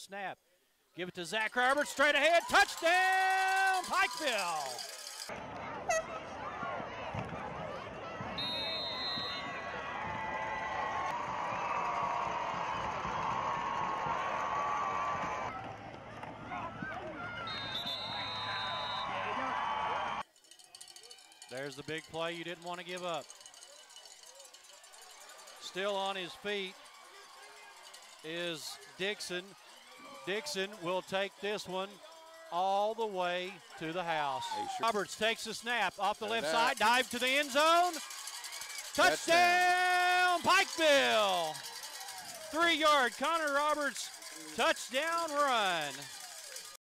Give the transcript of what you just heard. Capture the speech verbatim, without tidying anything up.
snap. Give it to Zach Roberts, straight ahead, touchdown, Pikeville. There's the big play you didn't want to give up. Still on his feet is Dixon. Dixon will take this one all the way to the house. Hey, sure. Roberts takes the snap off the left that. side, dive to the end zone. Touchdown, Pikeville. Three-yard Connor Roberts touchdown run.